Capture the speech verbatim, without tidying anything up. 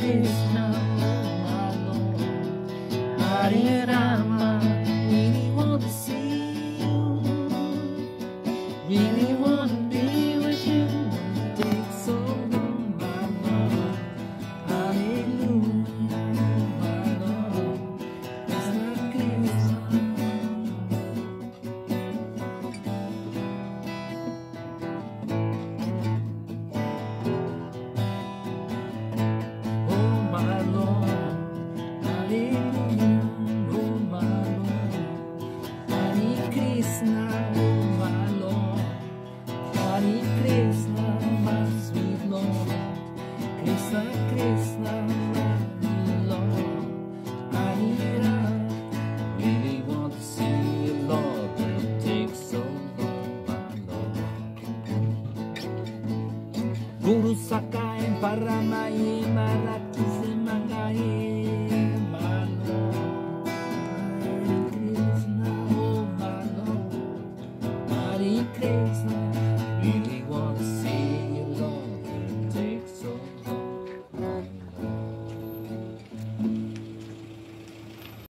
Krishna, my Lord. Hare Rama, really want to see you. Really want to be with you. It takes so long, my Lord. Hallelujah, my Lord. Krishna, Krishna. Oh my Lord, hallelujah, oh my Lord, Hare Krishna, oh my Lord, Hare Krishna, my sweet Lord, Krishna, Krishna, my Lord, Hare Rama, really want to see you, Lord, but it takes so long, my Lord. Guru Sakai Paramai Marakise Mangai